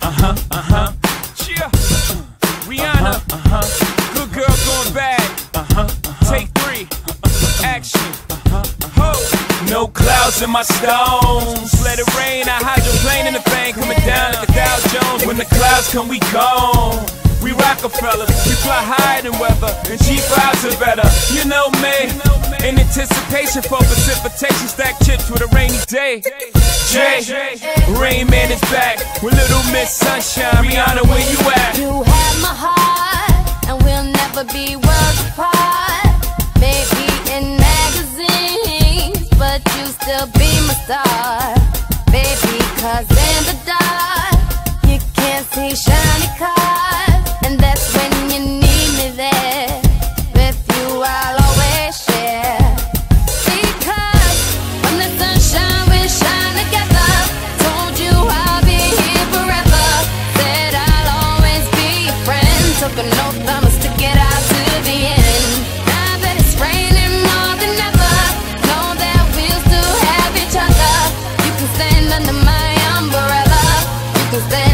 Cheer. Rihanna. Good girl going bad. Take 3. Action. Ho. No clouds in my stones. Let it rain. I hydroplane in the thing. Coming down like a Dow Jones. When the clouds come, we gone. We Rockefellers, we fly higher than weather, and cheap vibes are better. You know me, in anticipation for precipitation, stack chips with a rainy day. Jay, Rain Man is back with Little Miss Sunshine. Rihanna, where you at? You have my heart, and we'll never be worlds apart. Maybe in magazines, but you still be my star. Baby, 'cause in the dark, you can't see shiny cars. And that's when you need me there. With you I'll always share. Because when the sunshine we shine together. Told you I'll be here forever. Said I'll always be your friend. Took an oath, I'ma stick it out to the end. Now that it's raining more than ever, know that we'll still have each other. You can stand under my umbrella. You can stand